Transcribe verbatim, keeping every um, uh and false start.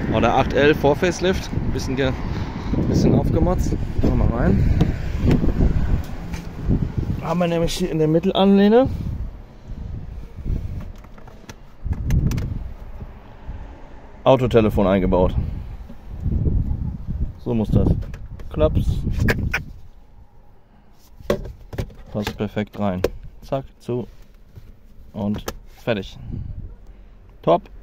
Oder acht L vor Facelift. Bisschen, ge bisschen aufgemotzt. Schauen wir mal rein. Haben wir nämlich hier in der Mittelanlehne Autotelefon eingebaut. So muss das. Klaps. Passt perfekt rein. Zack, zu und fertig. Top.